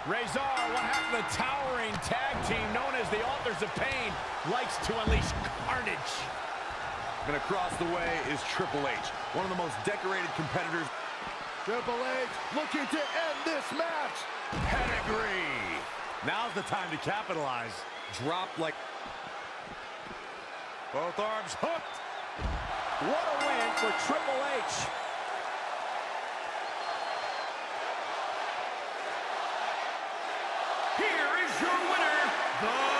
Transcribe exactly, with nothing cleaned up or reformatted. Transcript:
Razor, one half of the towering tag team known as the Authors of Pain, likes to unleash carnage. And across the way is Triple H, one of the most decorated competitors. Triple H looking to end this match. Pedigree. Now's the time to capitalize. Drop like... Both arms hooked. What a win for Triple H. Here is your winner, the